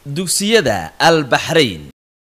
dugsiyada Al-Bahrain.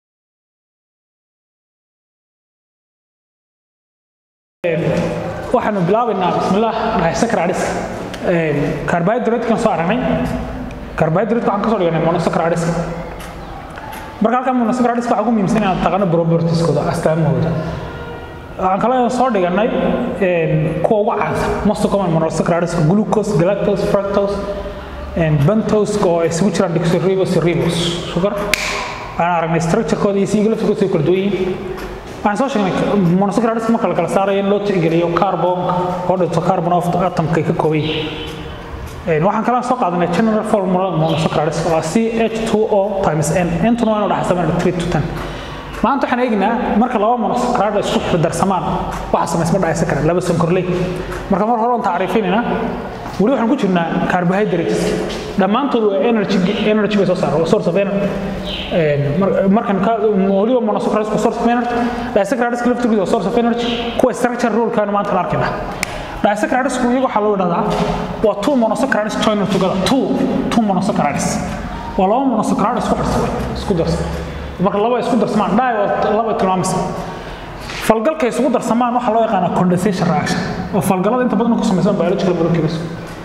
waxaanu bilaabaynaa bismillaah monosaccharides carbohydrate kan soo aragnay carbohydrate waxaan ka soo dhignay monosaccharides marka halkan monosaccharides waxa ugu muhiimsan inaad taqaano properties-kooda astaamahooda waxaan kala soo dhignay kuwa ugu caansan most common monosaccharides glucose galactose fructose and pentose oo isugu jiraan deoxyribose ribose sugar aan aragnay structure-kooda iyo siglafkooda soo kala duwan yihiin waxaan soo sheegnay monosaccharides marka la kala saarayo in loo tixgeliyo carbon oo carbon of atomka ka kooban yahay waxaan kala soo qaadanay general formula monosaccharides oo CH2O times N intuna waa inuu dhaxsamaan 3 to 10 maanta waxaan eegnaa marka laba monosaccharides isku darsamaan waxa sameysma disaccharide laba sonkorley marka mar hore aan taariifinayna wali waxaan ku jirnaa carbohydrates dhamaantood waa energy bay soo saaraan source of energy markan ka wali monosaccharides source of energy disaccharides laftigooda source of energy kuwa structure role kan maanta la arkayna disaccharides ku iyagu waxa loo dhahdaa waa two monosaccharides joined together two monosaccharides waa laba monosaccharides isku darsan marka laba isku darsamaan laba tilmaamaysa falgalka isugu darsamaan waxa loo yaqaan condensation reaction oo falgalada inta badan ku sameeysan biological molecules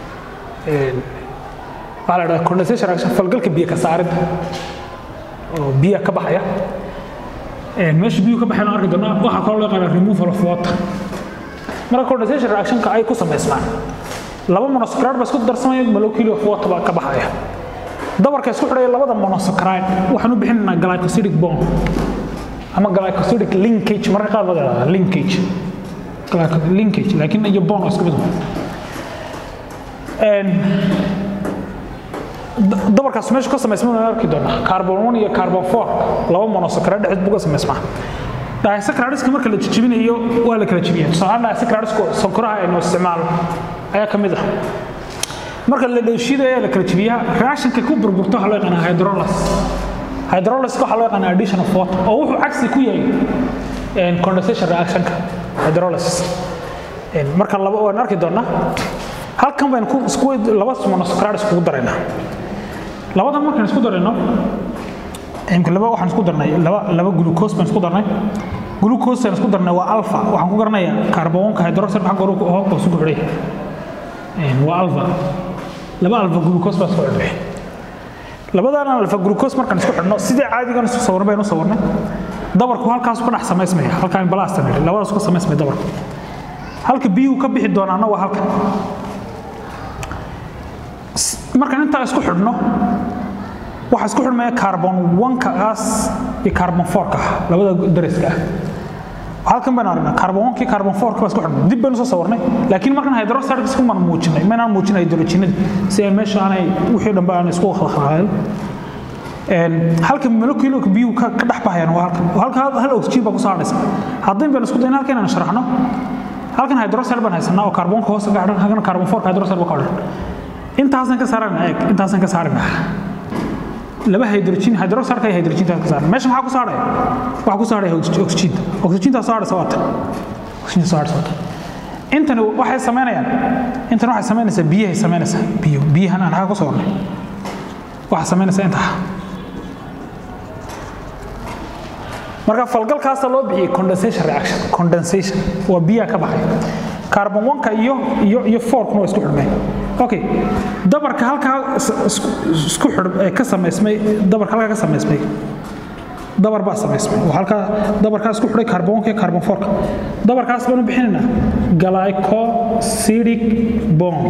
waxa la yiraahdaa condensation reaction falgalka biyo ka saarid oo biyo ka baxaya meesha biyo ka baxayna arki doonaa waxa kale loo yaqaan removal of water marka condensation reaction ka ay ku sameysmaan laba monosaccharides isku darsamaya molecule of water ka baxaya dabarka isku xidhay labada monosaccharides waxaan u bixinaynaa glycosidic bond ama glycosidic linkage marka qaar laga linkage laakiin iyo bond isku mid dabarkaas meesha ka sameysmaan arki doonaa carbon 1 iyo carbon 4 laba monosaccharides dhexdood buga sameysmaan disaccharides marka la jijibinayo waa la kala jibiyaa tusaale disaccharides sonkoraha aynu isticmaalo ayaa ka mid ah marka la dheeshiidayo la kala jibiyaa reaction-ka ku burburto waxa loo yaqaan hydrolysis waxa loo yaqaan addition of water oo wuxuu cagsi ku yahay condensation reaction-ka hydrolysis marka laba waan arki doonaa halkan baan ku isku laba monosaccharides ku daraynaa labadan markaan isku darayno laba waxaan isku darnay laba glucose baan isku darnay glucose aan isku darnay waa alpha waxaan ku garanayaa carbonka hydroxide waxa goor oo isku xidhay waa alpha laba alpha glucose baa soo xidhay labadaan alpha glucose markaan isku xidhno sidii caadiga isku sawirnay baynu sawirnay dabarku halkaas ku dhex sameysmaya halkaan balaastan labadaas ku sameysmay dabarku halka biyo ka bixi doonaana waa halka markaan inta isku xidhno waxa isku xidhmaya carbon 1 kaas iyo carbon 4 ka labada dariska halkan baan aragnaa carbon 1 iyo carbon 4 ka isku xidhmay dib baynu soo sawirnay laakiin markaan hydroxide isku muujinay ma aan muujinay hydrogenada si ay meesha aanay wixii dhanba aan isku khalkhalay halka molecule biyo ka dhex baxayaan waa halka hal oxygen ba ku saaraysa haddii baan isku dayna halkan aan sharaxno halkan hydroxide baan haysanaa oo carbon hoos ka xidhan halkan carbon 4 ka hydroxide ba ka xidhan intaasan ka saarnaa laba hydrogen hydroxide ka hydrogen ka saaran meesha waxa ku saaray oxygen ta saaraysa oxygen saaraysa intana waxay sameynaysaa biyahan aan ku soo qornay waxa sameynaysaa inta marka falgalkaas loo bixiyay condensation waa biyo ka baxay carbon 1 ka iyo 4 kuna isku xidhmay okay dabarka halka isku xidh ka sameysmay dabarka halka ka sameysmay dabar baa sameysmay oo halka dabarkaas isku xidhay carbon 1 iyo carbon 4 ka dabarkaas baan u bixinaynaa glycosidic bond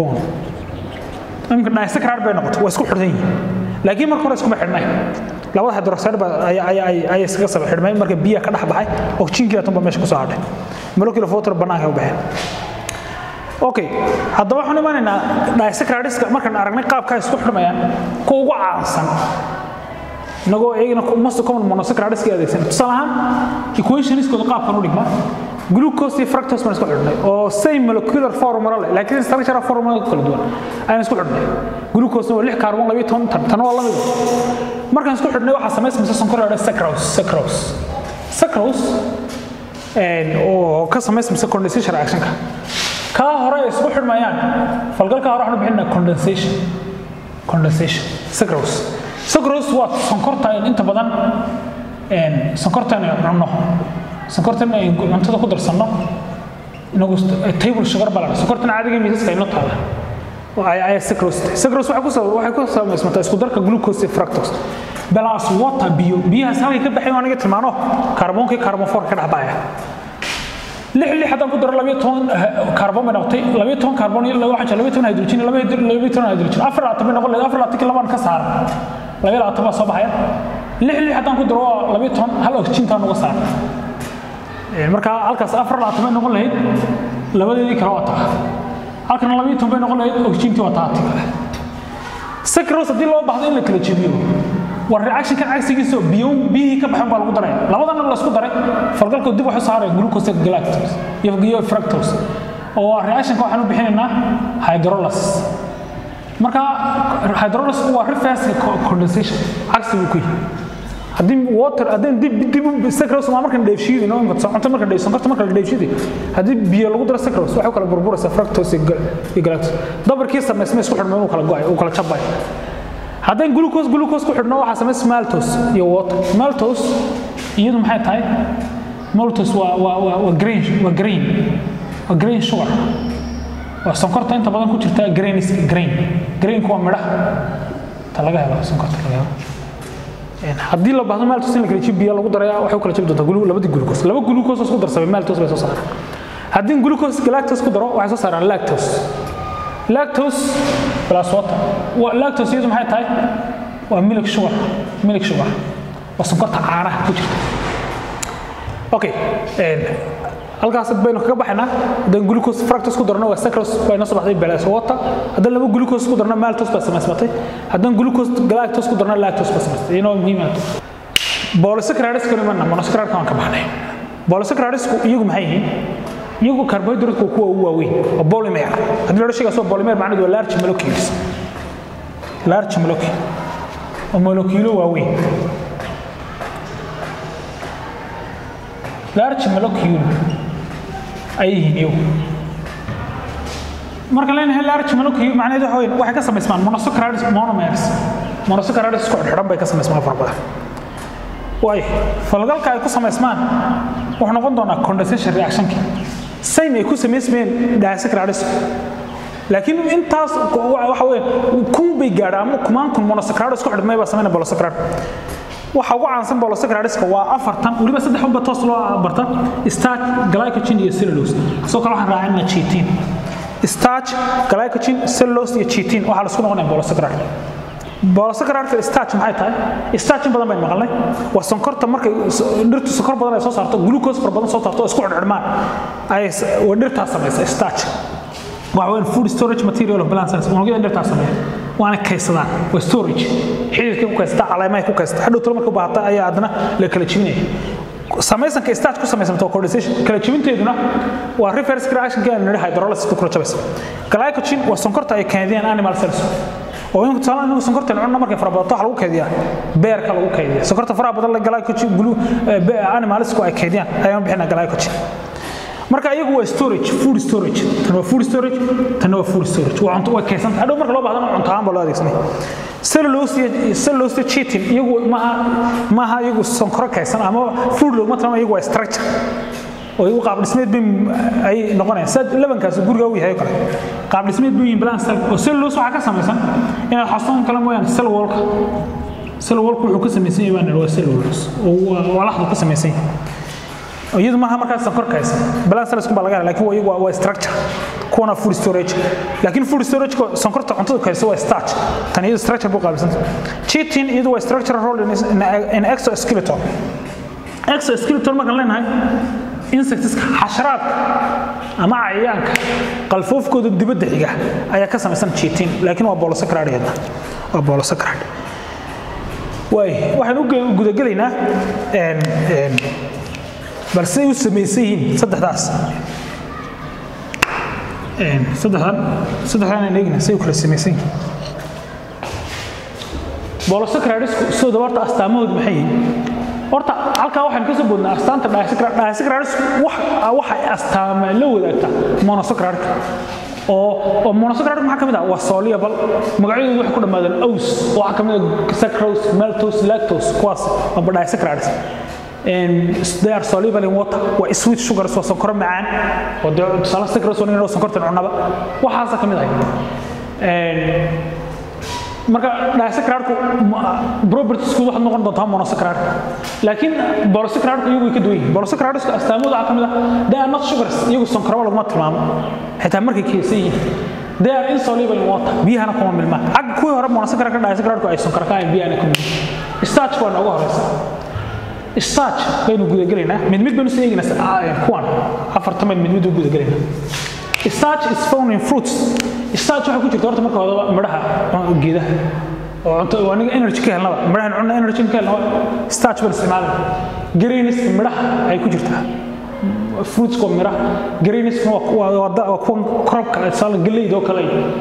amka disaccharide bay noqotay waa isku xidhan yihiin laakiin marka hore isku xidhnay labada hydroxide ay iskaga soo xidhmay marka biyo ka dhex baxay oxygen-ka tan meesha ku soo hadhay molecule of water banaanka u baxay okay haddaba waxaan imaanaynaa disaccharides markaan aragnay qaabka isku xidhmayaan ku ugu caansan nagoo eegna most common monosaccharides ka adeegsan tusaale ahaan equations-kooda qaabkan u dhigma glucose iyo fructose baan isku xidhnay oo same molecular formula leh laakiin structure formula kala duwan ayaan isku xidhnay glucose waa 6 carbon 12 tan waa la mid markaan isku xidhnay waxa sameysmaysa sonkor la sucrose oo ka sameysmaysa condensation reaction-ka ka hore isku xidhmayaan falgalka hore waxaan bixinaa condensation sucrose sucrose waa sonkorta inta badan sonkortan cunno sonkortan ay cuntada ku darsanno inagu table sugar balance sonkortan caadiga miisaska ay noqotaa ay sucrose waxay ku sameysmataa isku darka glucose iyo fructose balance water biyahaas halkay ka baxay aniga tilmaano kaarboonka iyo kaarboon ka dhaxbaya lix haddaan ku daro 12 kaarboon bay noqotay 12 kaarboon iyo 12 hydrogen 12 hydrogen 4 noqon leeyahay 4 laban ka saar 12 baa soo baxaya lix haddaan ku daro 12 hal oxygen taan uga saar marka halkaas 4 bay noqon lahayd labadeedii kala wata halkan 12 bay noqon lahayd oxygen tii wata sucrose hadii loo baahdo in la kala jebiyo war reaction kan cagsigiisa biyo ka baxan baa lagu daray labadana la isku daray falgalka dib waxa saaray glucose galactose iyo fructose oo reaction ka waxaan u bixinaynaa hydrolysis marka hydrolysis waa reverse condensation cagsigu ku hadii water hadii dib sucrose ma markan dheefshiidino inta soconta markan sonkorta markan dheefshiidi hadii biyo lagu daro sucrose waxa kala burburaysa fructose iyo galactose dabarkii sameysmay isku xidhmay uu kala go'ay uu kala jabay haddaan glucose ku xidhno waxa sameys maltose iyo water maltose iyadu maxay tahay maltose waa green sugar waa sonkorta inta badan ku jirta grain kuwa midhaha ta laga helo sonkorta laga helo haddii la baahdo maltose in la kala jibiyo lagu daraya waxay kala jibi doontaa labadii glucose laba glucose isku darsamay maltose bay soo saaraan haddii glucose galactose ku daro waxay soo saaraan lactose plus water lactose iyadu maxay tahay waa milk sugar waa sonkorta caanaha ku jirta okay halkaas baynu kaga baxnaa haddaan glucose fructose ku darno waa sucrose bayna soo baxday plus water haddaan laba glucose ku darno maltose baa samaysmatay haddaan glucose galactose ku darno lactose baa samaysmatay inoo muhiim ah polysaccharides kana ma monosaccharides ka baxnay polysaccharides iyagu maxay yihiin iyagu carbohydrate ku kuwa waaweyn oo polymer hadii la sheego polymer macnaheedu waa large molecule oo molecule waaweyn large molecule ay yihiin marka la leeyahay large molecule macnaheedu waxay ka sameysmaan monosaccharides monosaccharides ku xidhan bay ka sameysmaan farabada way falgalka ay ku sameysmaan wuxuu noqon doonaa condensation reaction same ay ku sameysmeen disaccharides laakiin intaas waxa weeye kun bay gaadhaan kumaan kun monosaccharides ku xidhmay baa sameynaa polysaccharides waxa ugu caansan polysaccharides waa afartan waliba saddex unba toos loo barta starch glycogen iyo cellulose soo kala waxaan raacina chitin starch glycogen cellulose iyo chitin waxa la isku noqonaya polysaccharides starch maxay tahay starch badan bay maqalnay waa sonkorta markay dhirtu sonkor badan ay soo saarto glucose far badan soo saarto isku xidhmaan ay dhirta samaysa starch waa food storage material of balances unugyada dhirta sameeya waana kaydsadaan waa storage xididka ku kaysata caleemaha ku kaysata hadhow tolo marka baahata ayaa adna la kala jibinaya samaysanka starch ku samaysanto condensation kala jibinteeduna waa reverse reaction ka aan hydrolysis ku kala jabaysa glycogen waa sonkorta ay kaydiyaan animal cells oo inta talaan sonkorta cunno markay farabato waxa lagu kaydiyaa beerka lagu kaydiyaa sonkorta faraha badan la glycogen animals ku ay kaydiyaan ayaan bixinaa glycogen marka iyagu waa storage food storage tan waa food storage waa cunto waa kaydsan hadhow marka loo baahdo cunto aan loo adeegsanay cellulose chitin iyagu maaha iyagu sonkor kaydsan ama food loo matala iyagu waa structure oo iyagu qaab dhismeed ay noqonayaan sad labankaas guriga uu yahay kale qaab dhismeed buu yihiin balance oo cellulose waxa ka samaysan inaad xasuun kala mooyaan cell wallka wuxuu ka samaysan yahay waa cellulose oo walaxdu ka samaysan iyadu maaha markaas sonkor kaydsan balance cells kuma laga laakiin iyagu waa structure kuwana food storage laakiin food storage ko sonkorta cuntada kaydsan waa starch tan iyadu structure buu qaabilsan chitin iyadu waa structural role in exoskeleton marka leenahay insects xasharaadka ama cayayaanka qalfoofkooda dibadda xiga ayaa ka samaysan chitin laakiin waa polysaccharides waxaan u gudagelaynaa balse uu sameeyay saddexdaas saddexdan eegna say kala sameeyay polysaccharides soo dabarta astaamahoodu maxay yihiin horta halka waxaan ka soo boodnaa astaanta disaccharides waxa ay astaama la wadaagta monosaccharides oo monosaccharide maxaa kamid ah waa soluble magacyadoodu waxay ku dhamaadeen ows waxa kamid ah sucrose maltose lactose kuwaas ama disaccharides and they are soluble in water waa sweet sugars waa sonkor macaan oo tusaale sucrose waa inuu sonkorta cunaba waxaas kamid ah marka disaccharideku properties-ku waxa noqon doonta monosaccharide laakiin polysaccharide iyagu ka duwan polysaccharides astaamooda waxa kamid ah they are not sugars iyagu sonkor laguma tilmaamo xitaa markay keesay they are insoluble in water biyahana kuma milmaan ag kuwa hore monosaccharide disaccharideku ay sonkor ka ay biyahana kuma starch waa nooga horeysa starch baynu guda galeynaa mid baynu soo eegnaa kuwan afarta mid u guda galeynaa starch is found in fruits starch waxa ku jirta horta marka hore midhaha geedaha oo cunto waa aniga energy ka helnaba midhaha cunna energy ka helnaba starch bal isticmaal greens midhaha ay ku jirtaa fruits ko midhaha greens waa crop-ka sal galleyda oo kale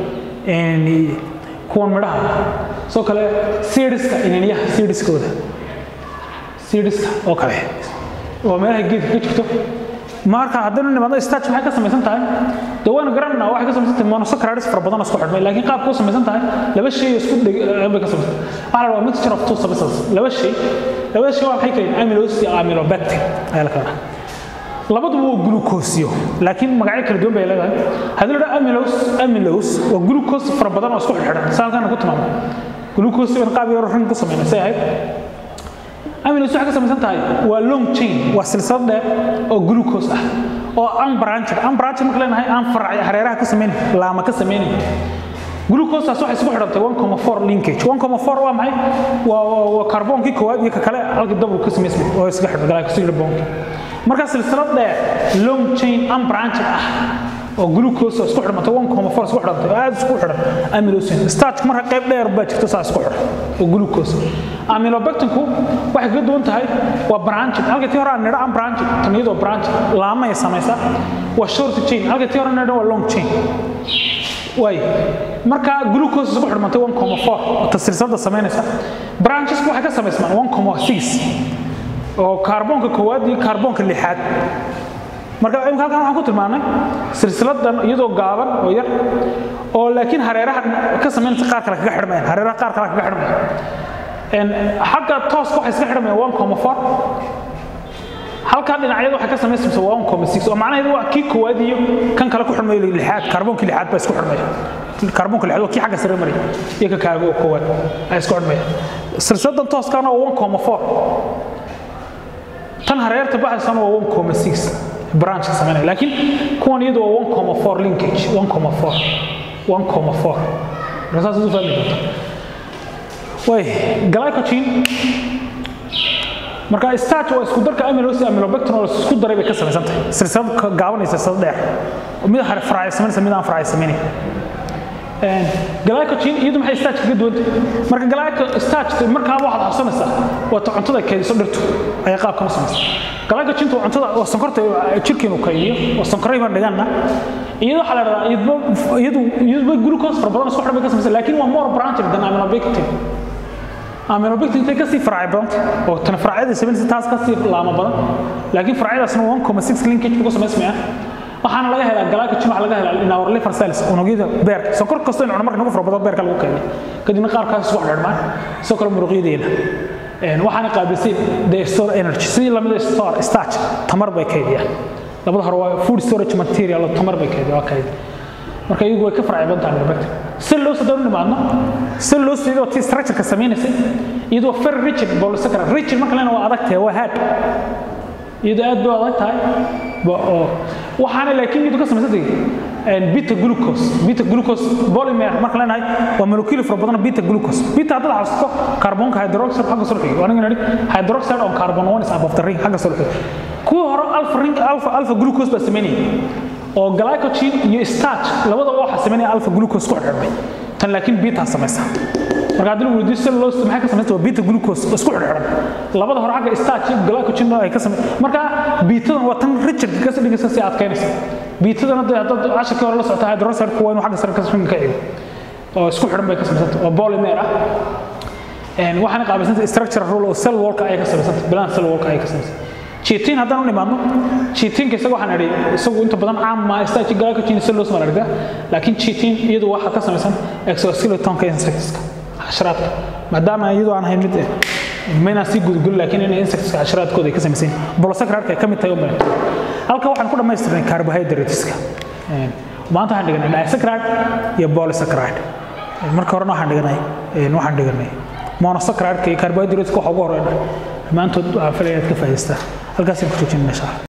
kuwan midhaha soo kale seeds-ka inaniyaha seeds-kooda seeds-ka oo kale oo meelaha geedka ka jirto marka haddana nimaada starch maxay ka samaysan tahay dawaan garanna waxay ka samaysan tahay monosaccharides fara badan isku xidhmay laakiin qaabku samaysan tahay laba shay isku dhigay ka samaysan waxa la mixture of two substances laba shay waxay keenayaan amylose iyo amylobacter ay la kala labadu waa glucose laakiin magacyo kala duwan bay leedahay hadii la amylose waa glucose fara badan oo isku xidhan saalkan ku timaado glucose in qaab yar rin ku sameeyay amylose waxa ka samaysan tahay waa long chain waa silsilad dheer oo glucose ah oo unbranched marka leenahay aan faracay hareeraha ka sameeyay laama ka sameeyay glucose waxa isku xidhantay 1.4 linkage 1.4 waa maxay waa carbon-kii koowaad iyo ka kale halka double ka sameeyay oo isku xidhan glycosidic bond marka silsilad dheer long chain unbranched ah oo glucose isku xidhmata 1.4 isku xidhantay aad isku xidhan amylose starch marka qayb dheer baa jirta saas isku xidhan oo glucose amylobacterku waxay ka duwan tahay waa branched halka tii hore aan nidha unbranched taniyado branched laama ay samaysaa waa short chain halka tii hore nidha waa long chain way marka glucose isku xidhmata 1.4 oo tasirsadda sameynaysa branches waxay ka samaysmaan 1.6 oo kaarboonka koowaad iyo kaarboonka lixaad marka halkan waxaan ku tilmaanay silsiladan iyadoo gaaban oo yar oo laakiin hareeraha ka sameynaysa qaar kale kaga xidhmay hareeraha qaar kale kaga xidhmay xagga tooska waxa iska xidhmay 1.4 halka dhinacyada waxa ka sameeyay 1.6 oo macnaheedu waa kii koowaad iyo kan kale ku xidhmay lixaad kaarboonka lixaad baa isku xidhmay kaarboonka lixaad waa kii xagga sare maray iyo ka kaaga koowaad ay isku xidhmay silsiladan tooskana waa 1.4 tan hareerta baxaysan waa 1.6 branch sameeyay laakiin kuwan iyadu waa 1.4 linkage 1.4 rasaas u fahmi doonta way glycogen marka starch waa isku darka amylose amylobacter oo isku daray bay ka samaysan tahay silsilad gaabanaysa sad dheer mid hore faraay sameeyay mid aan faraay sameeyay glycogen iyadu maxay starch ka duwan marka starch marka waxa la xasuusanaysaa waa cuntada kaydiso dhirtu ay qaab ka samaysan glycogen waa cuntada oo sonkorta jirkeenu kaydiyo oo sonkoray baan dhigana iyadu waxa la radaa iyadu glucose fara badan isku xidhmay ka samaysan laakiin waa more branched than amylobacter intay ka sii faracay badan oo tan faracada sameeyay taas ka sii laama badan laakiin faracadaasna 1.6 linkage ku sameysmaya waxaana laga helaa glycogen waxa laga helaa in our liver cells unugyada beerka sonkor kasto in marka nagu fara badan beerka lagu kaydiyo kadibna qaar kaas isku xidhmaan sokor muruqyadeena waxaana qaabilsay the store energy si lamida starch tamar bay kaydiyaan labada hore waa food storage material tamar bay kaydiyaan okay marka iyagu way ka faracay badan amylobacter cellulose dawr nimaadna cellulose iyadoo tii structure ka sameynaysa iyadoo very rigid polysaccharide rigid marka leena waa adag tahay waa hard iyadoo aad bay adag tahay waxaana laakiin iyadoo ka sameysay beta glucose polymer marka leenahay waa molecule fara badan beta glucose beta hadda xasuusto kaarboonka hydroxide xagga soo xigo aniga nari hydroxide on carbon one is above the ring xagga soo xigo kuwa hore alpha glucose baa sameynay oo glycogen iyo starch labadaba waxa sameynay alpha glucose ku xidhmay tan laakiin beta samaysa marka hadii uu weydiiyo cellulose maxay ka samaysaa beta glucose isku xidhan labada hore xagga starch iyo glycogen ay ka sameeyay marka betadan waa tan rigid ka soo dhigaysa si aad keenaysa betadan hadda 10 hore la socota hydroxide kuwa inuu xagga sare ka soo xigo oo isku xidhan bay ka samaysaa oo polymer ah waxaana qaabilsan structural role oo cell wall-ka ay ka samaysan bilan cell wall-ka ay ka samaysan chitin haddaan u nimaadno chitinka isaga waxaan idhi isagu inta badan caam ma starch glycogen cellulose ma aragtaa laakiin chitin iyadu waxa ka samaysan exoskeletonka insectska xasharaadka maadaama iyadu aan ahayn mid mayna si gudgul laakiin in insectska xasharaadkooda ay ka samaysan polysaccharide ay ka mid tahay u baahan halka waxaan ku dhamaystirnay carbohydrateska maanta waxaan dhiganay disaccharide iyo polysaccharide marka horena waxaan dhiganay monosaccharide iyo carbohydrates waxa ugu horeeya maanta waxaa filayaa ka faa'iideysta halkaas ku joojinayna insha Allah